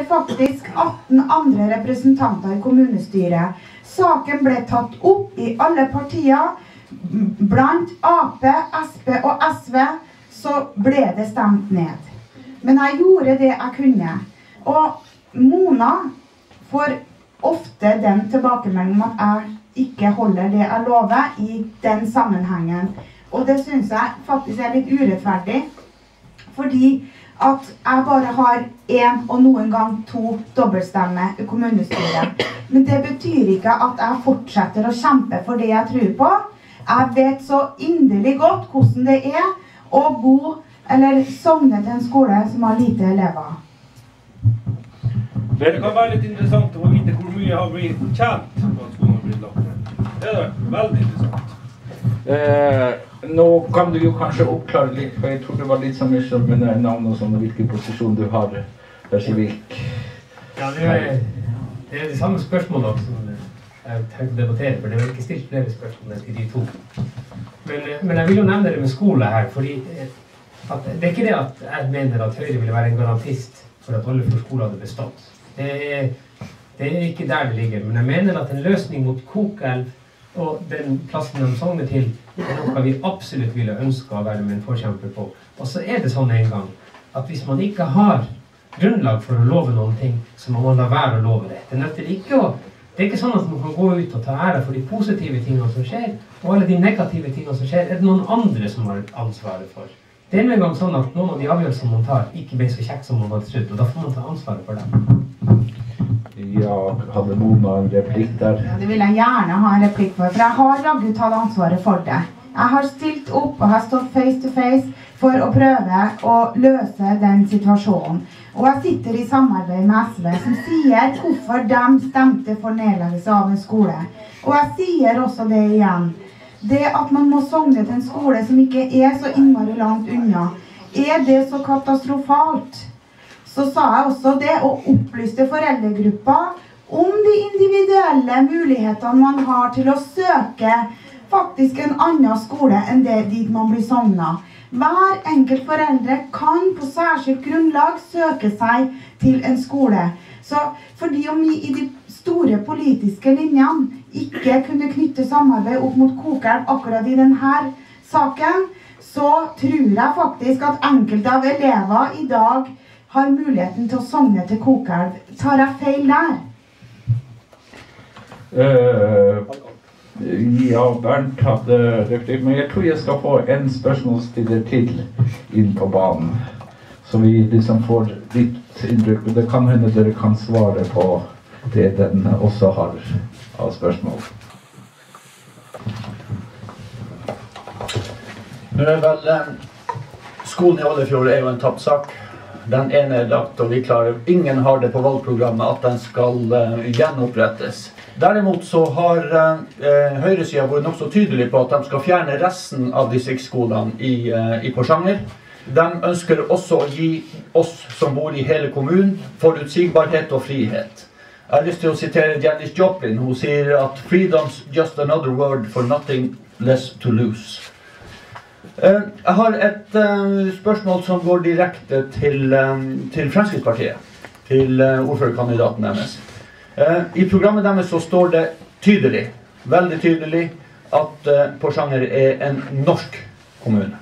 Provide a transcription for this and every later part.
faktisk 18 andre representanter i kommunestyret. Saken ble tatt opp i alle partier, blant AP, SP og SV, så ble det stemt ned. Men jeg gjorde det jeg kunne. Og Mona får ofte den tilbakemeldingen om at jeg ikke holder det jeg lover i den sammenhengen. Og det synes jeg faktisk er litt urettferdig, fordi at jeg bare har en og noen gang 2 dobbeltstemme i kommunestyret. Men det betyr ikke at jeg fortsetter å kjempe for det jeg tror på. Jeg vet så inderlig godt hvordan det er å bo eller sogne til en skole som har lite elever. Det kan være litt interessant å vite hvor mye har blitt tjent på at skolen har blitt lagt ned. Det er veldig interessant. Nå kan du jo kanskje oppklare litt, for jeg tror det var litt så mye som med navn og sånn, og hvilken posisjon du har, Bersevik. Ja, det er de samme spørsmålene som jeg tenkte å debattere, for det er ikke stilt flere spørsmål til de 2. Men jeg vil jo nevne det med skole her, fordi at det er ikke det at jeg mener at Høyre ville være en garantist for at alle skoler hadde bestått. Det er ikke der det ligger, men jeg mener at en løsning mot Kokelv og den plassen de sogner til, er noe vi absolutt ville ønske å være med en forkjemper på. Og så er det sånn en gang, at hvis man ikke har grunnlag for å love noen ting, så må man la være å love det. Det er ikke sånn at man kan gå ut og ta ære for de positive tingene som skjer, og alle de negative tingene som skjer, er det noen andre som har ansvaret for. Det er en gang sånn at noen av de avgjørelsene man tar ikke ble så kjekt som man hadde trodd, og da får man ta ansvaret for dem. Ja, hadde Mona en replikk der? Ja, det vil jeg gjerne ha en replikk for jeg har lagd tatt ansvaret for det. Jeg har stilt opp og har stått face to face for å prøve å løse den situasjonen. Og jeg sitter i samarbeid med SV som sier hvorfor de stemte for nedleggelse av en skole. Og jeg sier også det igjen. Det at man må sogne til en skole som ikke er så innmari langt unna, er det så katastrofalt? Så sa jeg også det, og opplyste foreldregruppa om de individuelle mulighetene man har til å søke faktisk en annen skole enn det dit man blir sognet. Hver enkelt foreldre kan på særskilt grunnlag søke seg til en skole. Så fordi om vi i de store politiske linjene ikke kunne knytte samarbeid opp mot Kokelv akkurat i denne saken, så tror jeg faktisk at enkelte av elever i dag har muligheten til å sogne til Kokelv. Tar jeg feil der? Ja, Bernt hadde replikk, men jeg tror jeg skal få en spørsmålsstiller til inn på banen. Så vi liksom får litt inntrykk, og det kan hende dere kan svare på det den også har av spørsmål. Skolen i Oldefjord er jo en tapt sak. Den ene er lagt, og ingen har det på valgprogrammet at den skal gjenopprettes. Derimot så har høyresiden vært nok så tydelig på at de skal fjerne resten av distriktsskolene i Porsanger. De ønsker også å gi oss som bor i hele kommunen forutsigbarhet og frihet. Jeg har lyst til å sitere Janis Joplin. Hun sier at «Freedom's just another word for nothing less to lose». Jeg har et spørsmål som går direkte til Fremskrittspartiet, til ordførerkandidaten deres. I programmet deres så står det tydelig, veldig tydelig, at Porsanger er en norsk kommune.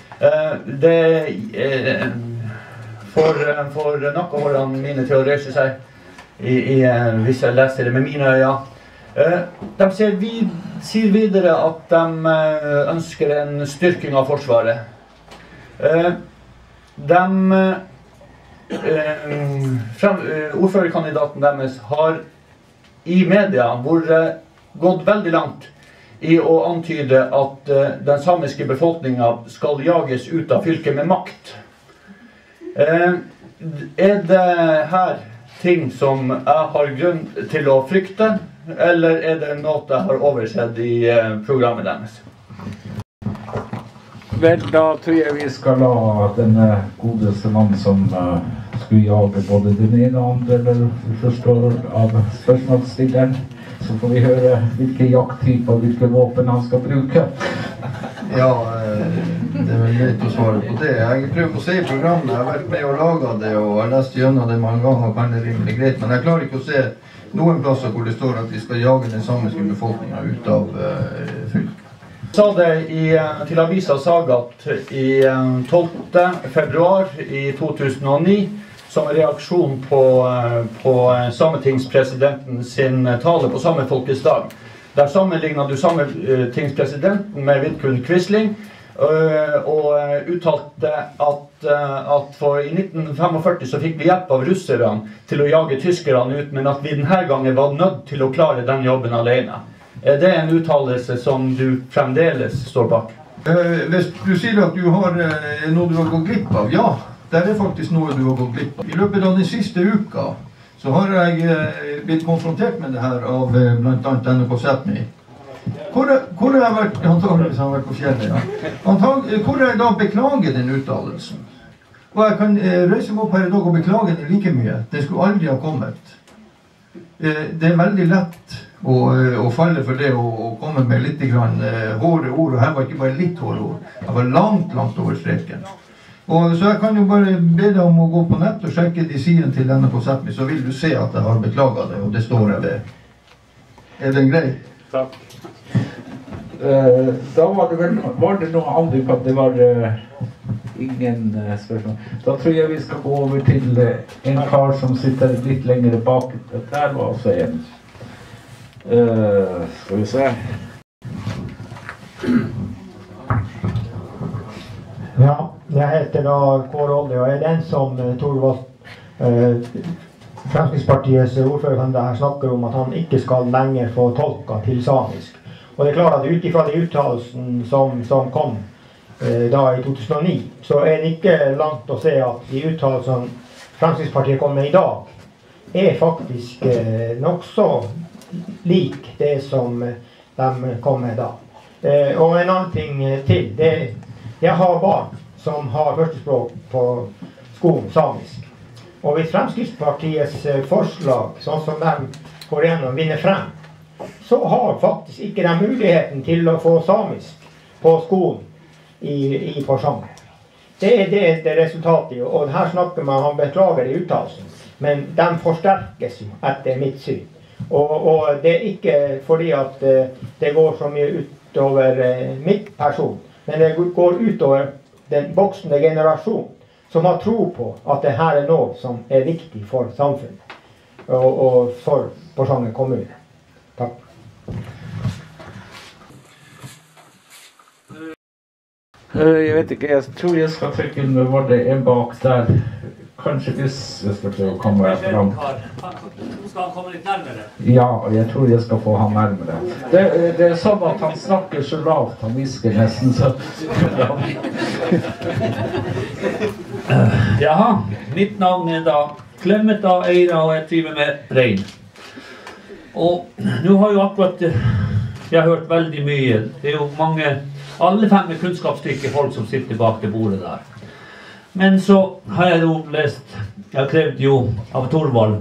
Det får nok av årene mine til å røyse seg hvis jeg leser det med mine øyne. De sier videre at de ønsker en styrking av Forsvaret. Ordførerkandidaten deres har i media gått veldig langt i å antyde at den samiske befolkningen skal jages ut av fylket med makt. Er det her ting som jeg har grunn til å frykte, eller er det noe jeg har oversett i programmet deres? Vel, da tror jeg vi skal la denne godeste mann som skulle jage både den ene og andre, eller forstår av spørsmålsstilleren, så får vi høre hvilke jakttyper og hvilke våpen han skal bruke. Ja, det er vel greit å svare på det. Jeg prøver å se programmet, jeg har vært med og laget det, og har lest gjennom det mange ganger og kan det rimelig greit, men jeg klarer ikke å se noen plasser hvor det står at vi skal jage den samiske befolkningen ut av fylket. Jeg sa det til avisa Sagat i 12. februar i 2009 som reaksjon på sametingspresidenten sin tale på Samefolkets dag. Der sammenlignet du sametingspresidenten med Vidkun Quisling og uttalte at i 1945 så fikk vi hjelp av russerne til å jage tyskerne ut, men at vi denne gangen var nødt til å klare den jobben alene. Er det en uttalelse som du fremdeles står bak? Hvis du sier at du har noe du har gått glipp av, ja, det er faktisk noe du har gått glipp av. I løpet av den siste uka så har jeg blitt konfrontert med det her av blant annet NRK Sápmi. Hvor har jeg vært, antageligvis har jeg vært på fjellet, ja. Hvor har jeg da beklaget den uttalelsen? Og jeg kan reise meg opp her i dag og beklage den like mye. Det skulle aldri ha kommet. Det er veldig lett å falle for det og komme med litt hårde ord, og her var ikke bare litt hårde ord. Jeg var langt over streken. Og så jeg kan jo bare be deg om å gå på nett og sjekke de sidene til NRK Sápmi, så vil du se at jeg har beklaget det, og det står jeg ved. Er den grei? Takk. Da var det noe annet på at det var ingen spørsmål. Da tror jeg vi skal gå over til en kar som sitter litt lenger bak. Der var også en. Skal vi se. Ja, jeg heter da Kåre Olli, og jeg er den som Torvald, Fremskrittspartiets ordfører, her snakker om at han ikke skal lenger få tolka til samisk. Og det er klart at ut ifra de uttalelsen som kom da i 2009, så er det ikke langt å se at de uttalelsene Fremskrittspartiet kommer med i dag, er faktisk nok så lik det som de kom med da. Og en annen ting til, jeg har barn som har førstespråk på skolen, samisk. Og hvis Fremskrittspartiets forslag, sånn som de går gjennom, vinner frem, så har faktisk ikke de muligheten til å få samisk på skolen i Porsanger. Det er det resultatet, og her snakker man, han beklager i uttalelsen, men de forsterkes jo etter mitt syn. Og det er ikke fordi at det går så mye utover mitt person, men det går utover den voksne generasjon som har tro på at det her er noe som er viktig for samfunnet og for Porsanger kommune. Takk. Jeg vet ikke, jeg tror jeg skal trykke inn, var det en bak der. Kanskje hvis jeg skal prøve å komme frem. Skal han komme litt nærmere? Ja, jeg tror jeg skal få han nærmere. Det er sånn at han snakker så lavt, han visker nesten så. Jaha, mitt navn er da Clemeta Eira, og jeg driver med rein. Og nå har jo akkurat jeg har hørt veldig mye. Det er jo mange, alle 5 kunnskapsstykke folk som sitter bak det bordet der. Men så har jeg jo lest, jeg krevde jo av Torvald,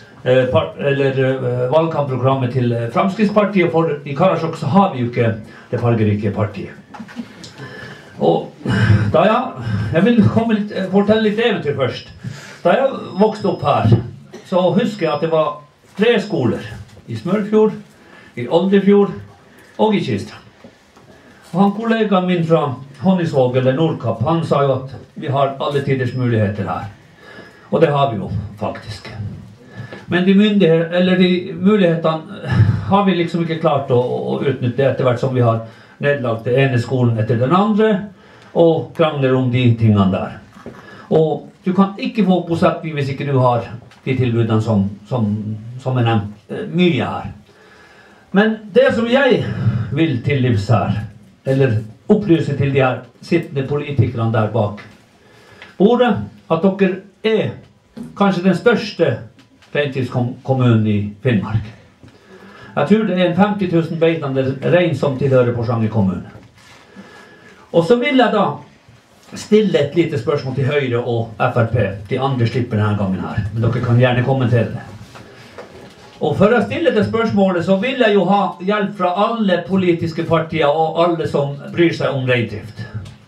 valgkampprogrammet til Fremskrittspartiet, for i Karasjok så har vi jo ikke det fargerike partiet. Og da jeg vil fortelle litt eventyr først. Da jeg vokste opp her, så husker jeg at det var 3 skoler. I Smørfjord, i Oldefjord og i Kista. Og han kollegaen min fra Honningsvåg eller Nordkapp, han sa jo at vi har alle tiders muligheter her. Og det har vi jo faktisk. Men de mulighetene har vi liksom ikke klart å utnytte etter hvert som vi har nedlagt det ene skolen etter den andre, og krangler om de tingene der. Og du kan ikke få bosetning hvis ikke du har de tilbudene som er nevnt mye her. Men det som jeg vil til livs her, eller opplyse til de her sittende politikerne der bak bordet, at dere er kanskje den største reintillskommunen i Finnmark. Jeg tror det er en 50 000 beitende rein som tilhører Porsanger kommune. Og så vil jeg da stille et lite spørsmål til Høyre og FrP. De andre slipper denne gangen her, men dere kan gjerne kommentere det. Og for å stille det spørsmålet så vil jeg jo ha hjelp fra alle politiske partier og alle som bryr seg om reindrift.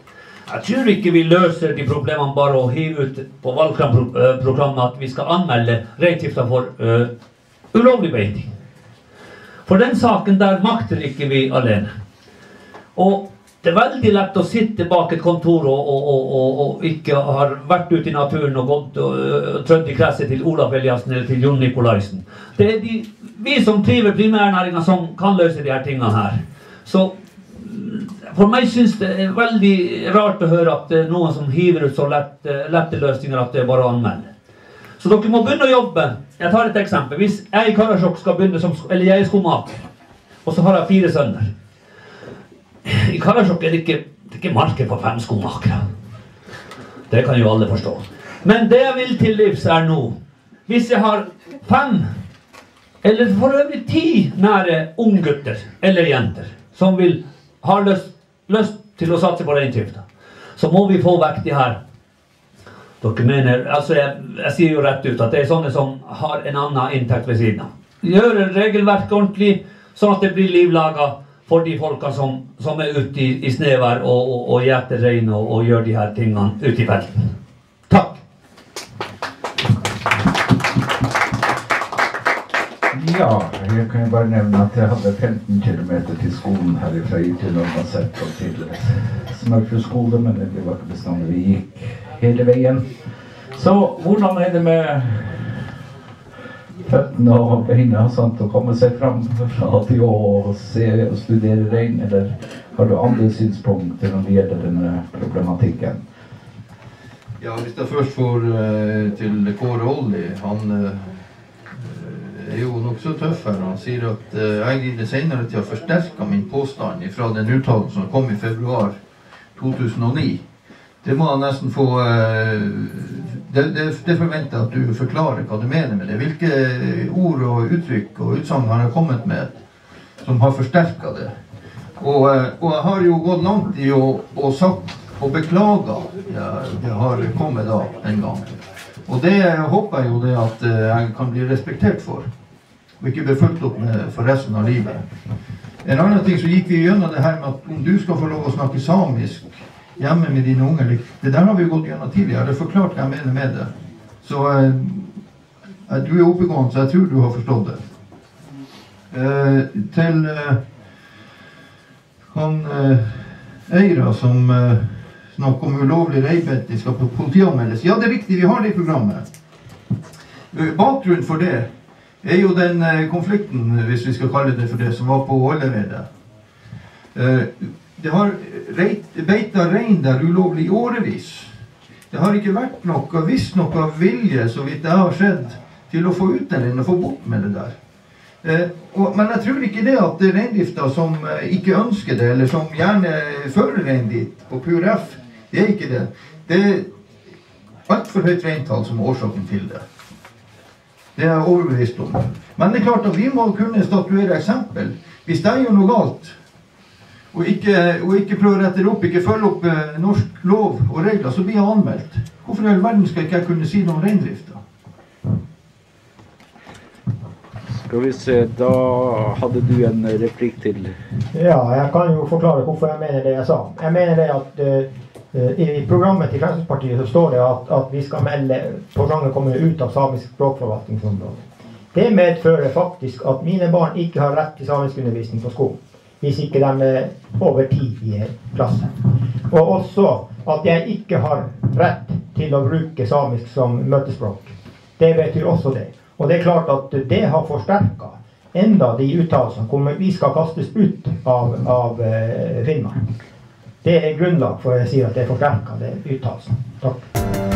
Jeg tror ikke vi løser de problemene bare å hive ut på valgprogrammet at vi skal anmelde reindriften for ulovlig beiting. For den saken der makter ikke vi alene. Og det er veldig lett å sitte bak et kontor og ikke har vært ute i naturen og gått og trødd i gresset til Olaf Eliassen eller til Jon Nikolaisen. Det er vi som driver primærnæringen som kan løse de her tingene her. Så for meg synes det er veldig rart å høre at det er noen som hiver ut så lette løsninger at det er bare å anmelde. Så dere må begynne å jobbe. Jeg tar et eksempel. Hvis jeg i Karasjok skal begynne eller jeg er skomaker, og så har jeg 4 sønner. I Karasjok er det ikke marked for 5 skomakere. Det kan jo alle forstå. Men det jeg vil til livs er nå. Hvis jeg har 5, eller for øvrig 10 nære unggutter eller jenter, som har lyst til å satse på reindriften, så må vi få vekk de her. Dere mener, altså jeg sier jo rett ut at det er sånne som har en annen inntekt ved siden av. Gjøre regelverk ordentlig, sånn at det blir livlaget for de folka som er ute i snevær og gjeter rein og gjør de her tingene ute i felten. Takk! Ja, jeg kan jo bare nevne at jeg hadde 15 kilometer til skolen herifra til Normanset og til Smørfjord skole, men det var ikke bestandig vi gikk hele veien. Så hvordan er det med føttene og beina å komme seg frem fra til å se og studere rein, eller har du andre synspunkter når det gjelder denne problematikken? Ja, hvis jeg først får til Kåre Olli, han er jo nok så tøff her. Han sier at jeg i det senere til å forsterke min påstand fra den uttalen som kom i februar 2009. Det må han nesten få... Det forventer at du forklarer hva du mener med det. Hvilke ord og uttrykk og utsagn han har kommet med som har forsterket det. Og jeg har jo gått langt i å sagt og beklaga det har kommet da en gang. Og det håper jeg jo det at jeg kan bli respektert for, og ikke bli fulgt opp med for resten av livet. En annen ting så gikk vi gjennom det her med at om du skal få lov å snakke samisk hjemme med dine unger, det der har vi jo gått gjennom tidligere, det er forklart hva jeg mener med det. Så du er oppegående, så jeg tror du har forstått det. Til han Eira som snakker om ulovlig reibetting skal på politianmeldes. Ja, det er riktig, vi har det i programmet. Bakgrunnen for det er jo den konflikten, hvis vi skal kalle det for det, som var på Åleredet. Det har beitet rein der ulovlig i årevis. Det har ikke vært noe vilje, så vidt det har skjedd, til å få ut den og få bort med det der. Men jeg tror ikke det at det er reindrifter som ikke ønsker det, eller som gjerne fører rein dit på PURF. Det er ikke det. Det er alt for høyt reintall som er årsaken til det. Det er jeg overbevist om. Men det er klart at vi må kunne statuere eksempel. Hvis det gjør noe galt, og ikke prøver å rette opp, ikke følge opp norsk lov og regler, så blir jeg anmeldt. Hvorfor i all verden skal ikke jeg kunne si noe om reindrifta? Skal vi se, da hadde du en replikk til. Ja, jeg kan jo forklare hvorfor jeg mener det jeg sa. Jeg mener det at i programmet til Fremskrittspartiet så står det at vi skal melde programmet kommer ut av samisk språkforvaltningsområde. Det medfører faktisk at mine barn ikke har rett til samisk undervisning på skolen, hvis ikke de er over 10 i klasse. Og også at jeg ikke har rett til å bruke samisk som møtespråk. Det betyr også det. Og det er klart at det har forsterket enda de uttalelsene hvor vi skal kastes ut av Finnmark. Det er grunnlag for å si at det forsterker det uttalelsen. Takk.